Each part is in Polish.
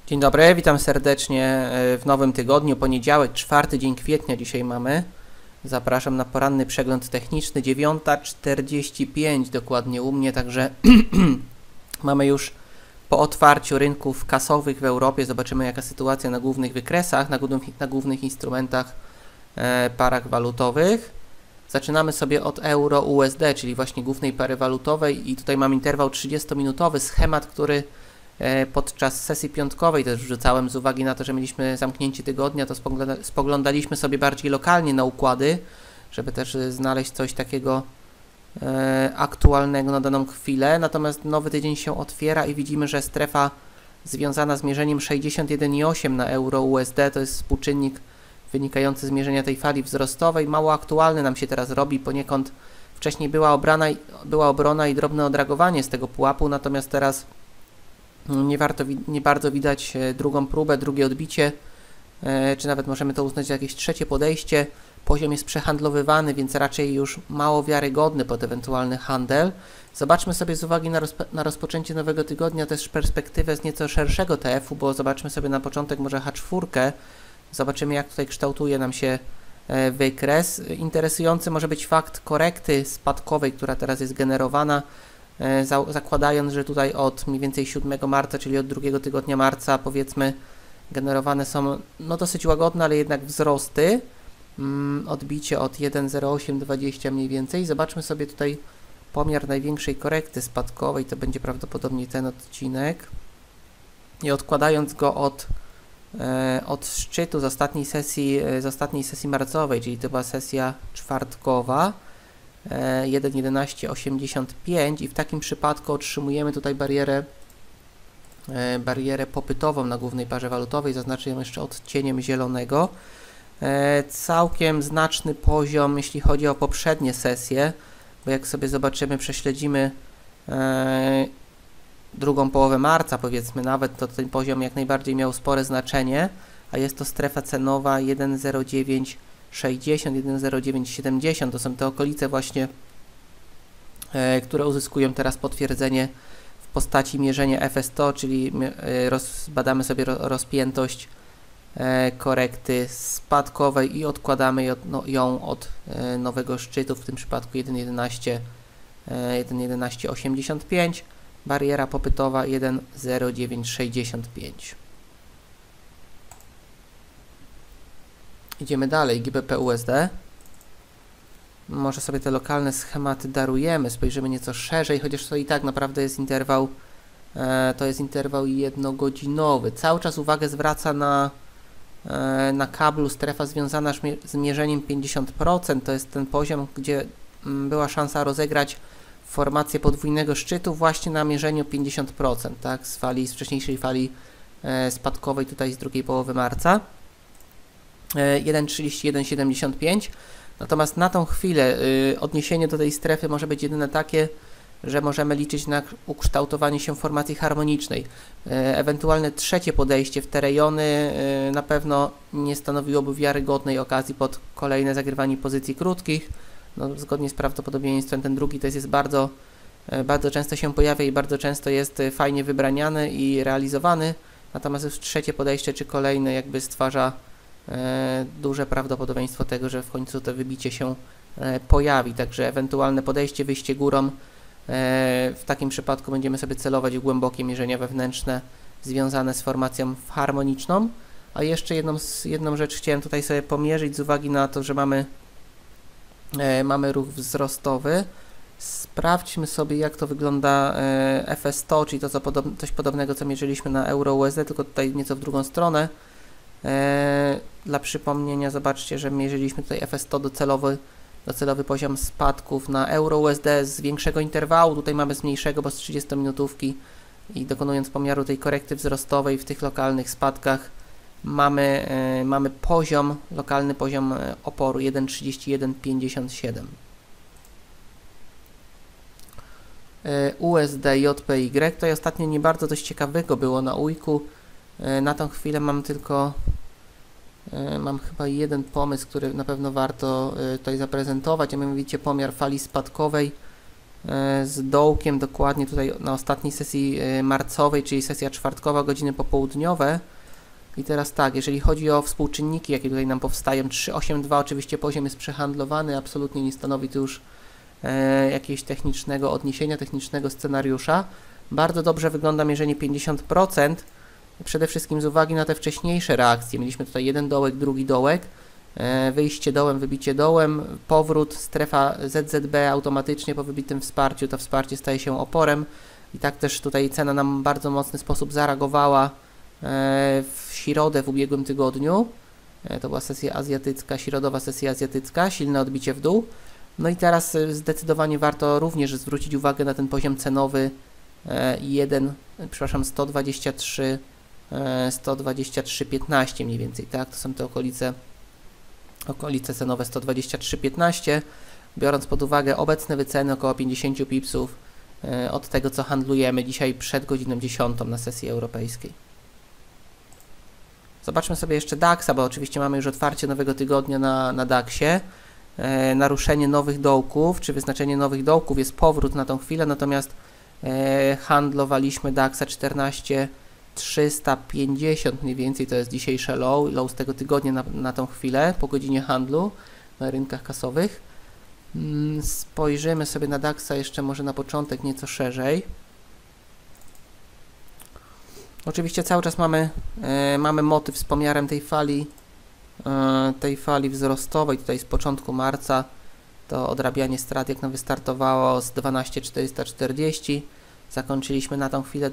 Dzień dobry, witam serdecznie w nowym tygodniu, poniedziałek, 4 dzień kwietnia dzisiaj mamy. Zapraszam na poranny przegląd techniczny, 9:45 dokładnie u mnie, także mamy już po otwarciu rynków kasowych w Europie. Zobaczymy, jaka sytuacja na głównych wykresach, na głównych instrumentach, parach walutowych. Zaczynamy sobie od euro-USD, czyli właśnie głównej pary walutowej, i tutaj mam interwał 30-minutowy, schemat, który podczas sesji piątkowej też wrzucałem z uwagi na to, że mieliśmy zamknięcie tygodnia, to spoglądaliśmy sobie bardziej lokalnie na układy, żeby też znaleźć coś takiego aktualnego na daną chwilę. Natomiast nowy tydzień się otwiera i widzimy, że strefa związana z mierzeniem 61,8 na euro-USD to jest współczynnik wynikający z mierzenia tej fali wzrostowej. Mało aktualny nam się teraz robi, poniekąd wcześniej była obrona i drobne odragowanie z tego pułapu, natomiast teraz nie bardzo widać drugą próbę, drugie odbicie, czy nawet możemy to uznać za jakieś trzecie podejście. Poziom jest przehandlowywany, więc raczej już mało wiarygodny pod ewentualny handel. Zobaczmy sobie z uwagi na rozpoczęcie nowego tygodnia też perspektywę z nieco szerszego TF-u, bo zobaczmy sobie na początek może H4. Zobaczymy, jak tutaj kształtuje nam się wykres. Interesujący może być fakt korekty spadkowej, która teraz jest generowana, zakładając, że tutaj od mniej więcej 7 marca, czyli od drugiego tygodnia marca, powiedzmy, generowane są dosyć łagodne, ale jednak wzrosty. Odbicie od 1,0820 mniej więcej. Zobaczmy sobie tutaj pomiar największej korekty spadkowej, to będzie prawdopodobnie ten odcinek. I odkładając go od szczytu z ostatniej sesji marcowej, czyli to była sesja czwartkowa, 1,1185, i w takim przypadku otrzymujemy tutaj barierę popytową na głównej parze walutowej, zaznaczę ją jeszcze odcieniem zielonego. Całkiem znaczny poziom, jeśli chodzi o poprzednie sesje, bo jak sobie zobaczymy, prześledzimy drugą połowę marca, powiedzmy nawet, to ten poziom jak najbardziej miał spore znaczenie, a jest to strefa cenowa 1,0960, 1,0970, to są te okolice właśnie, które uzyskują teraz potwierdzenie w postaci mierzenia FS100, czyli badamy sobie rozpiętość korekty spadkowej i odkładamy ją od nowego szczytu, w tym przypadku 1,1185, bariera popytowa 1,0965. Idziemy dalej, GBP USD. Może sobie te lokalne schematy darujemy, spojrzymy nieco szerzej, chociaż to i tak naprawdę jest interwał, jednogodzinowy. Cały czas uwagę zwraca na kablu strefa związana z mierzeniem 50%. To jest ten poziom, gdzie była szansa rozegrać formację podwójnego szczytu właśnie na mierzeniu 50%, tak, z wcześniejszej fali spadkowej tutaj z drugiej połowy marca. 1,3175. Natomiast na tą chwilę odniesienie do tej strefy może być jedyne takie, że możemy liczyć na ukształtowanie się formacji harmonicznej. Ewentualne trzecie podejście w te rejony na pewno nie stanowiłoby wiarygodnej okazji pod kolejne zagrywanie pozycji krótkich. Zgodnie z prawdopodobieństwem ten drugi test jest bardzo często się pojawia i bardzo często jest fajnie wybraniany i realizowany. Natomiast już trzecie podejście czy kolejne jakby stwarza duże prawdopodobieństwo tego, że w końcu to wybicie się pojawi. Także ewentualne podejście, wyjście górą, w takim przypadku będziemy sobie celować w głębokie mierzenia wewnętrzne związane z formacją harmoniczną. A jeszcze jedną rzecz chciałem tutaj sobie pomierzyć z uwagi na to, że mamy ruch wzrostowy. Sprawdźmy sobie, jak to wygląda FS100, czyli coś podobnego, co mierzyliśmy na euro-USD, tylko tutaj nieco w drugą stronę. Dla przypomnienia, zobaczcie, że mierzyliśmy tutaj FS100 docelowy poziom spadków na euro-USD z większego interwału. Tutaj mamy z mniejszego, bo z 30-minutówki, i dokonując pomiaru tej korekty wzrostowej w tych lokalnych spadkach mamy lokalny poziom oporu 1,3157. USD JPY, tutaj ostatnio nie bardzo coś ciekawego było na ujku. Na tą chwilę mam chyba jeden pomysł, który na pewno warto tutaj zaprezentować, a mianowicie pomiar fali spadkowej z dołkiem dokładnie tutaj na ostatniej sesji marcowej, czyli sesja czwartkowa, godziny popołudniowe. I teraz tak, jeżeli chodzi o współczynniki, jakie tutaj nam powstają, 382 oczywiście poziom jest przehandlowany, absolutnie nie stanowi to już jakiegoś technicznego odniesienia, technicznego scenariusza. Bardzo dobrze wygląda mierzenie 50%, przede wszystkim z uwagi na te wcześniejsze reakcje. Mieliśmy tutaj jeden dołek, drugi dołek, wyjście dołem, wybicie dołem, powrót, strefa ZZB automatycznie po wybitym wsparciu, to wsparcie staje się oporem i tak też tutaj cena nam w bardzo mocny sposób zareagowała w środę w ubiegłym tygodniu. To była sesja azjatycka, środowa sesja azjatycka, silne odbicie w dół. No i teraz zdecydowanie warto również zwrócić uwagę na ten poziom cenowy 123,15 mniej więcej, tak? To są te okolice cenowe 123,15, biorąc pod uwagę obecne wyceny około 50 pipsów od tego, co handlujemy dzisiaj przed godziną 10 na sesji europejskiej. Zobaczmy sobie jeszcze DAX-a, bo oczywiście mamy już otwarcie nowego tygodnia na DAX-ie. Naruszenie nowych dołków, czy wyznaczenie nowych dołków jest powrót na tą chwilę, natomiast handlowaliśmy DAX-a 14,350 mniej więcej, to jest dzisiejsze low z tego tygodnia na tą chwilę, po godzinie handlu na rynkach kasowych. Spojrzymy sobie na DAX-a jeszcze może na początek nieco szerzej. Oczywiście cały czas mamy motyw z pomiarem tej fali wzrostowej, tutaj z początku marca, to odrabianie strat jak nam wystartowało z 12,440, zakończyliśmy na tą chwilę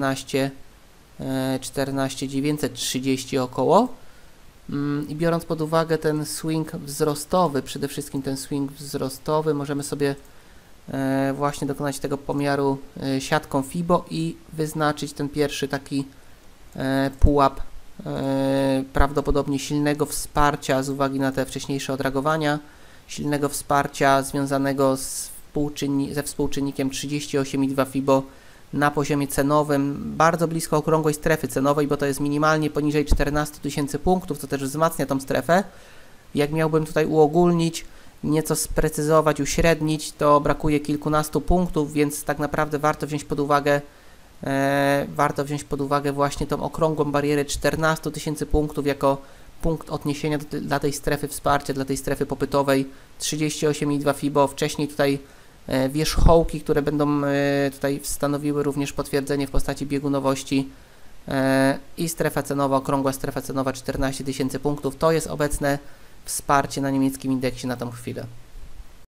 14,930 około i biorąc pod uwagę ten swing wzrostowy, przede wszystkim ten swing wzrostowy, możemy sobie właśnie dokonać tego pomiaru siatką FIBO i wyznaczyć ten pierwszy taki pułap prawdopodobnie silnego wsparcia z uwagi na te wcześniejsze odreagowania, silnego wsparcia związanego ze współczynnikiem 38,2 FIBO na poziomie cenowym, bardzo blisko okrągłej strefy cenowej, bo to jest minimalnie poniżej 14 000 punktów, co też wzmacnia tą strefę. Jak miałbym tutaj uogólnić, nieco sprecyzować, uśrednić, to brakuje kilkunastu punktów, więc tak naprawdę warto wziąć pod uwagę właśnie tą okrągłą barierę 14 000 punktów jako punkt odniesienia dla tej strefy wsparcia, dla tej strefy popytowej 38,2 FIBO. Wcześniej tutaj wierzchołki, które będą tutaj stanowiły również potwierdzenie w postaci biegunowości i strefa cenowa, okrągła strefa cenowa 14 000 punktów. To jest obecne wsparcie na niemieckim indeksie na tą chwilę.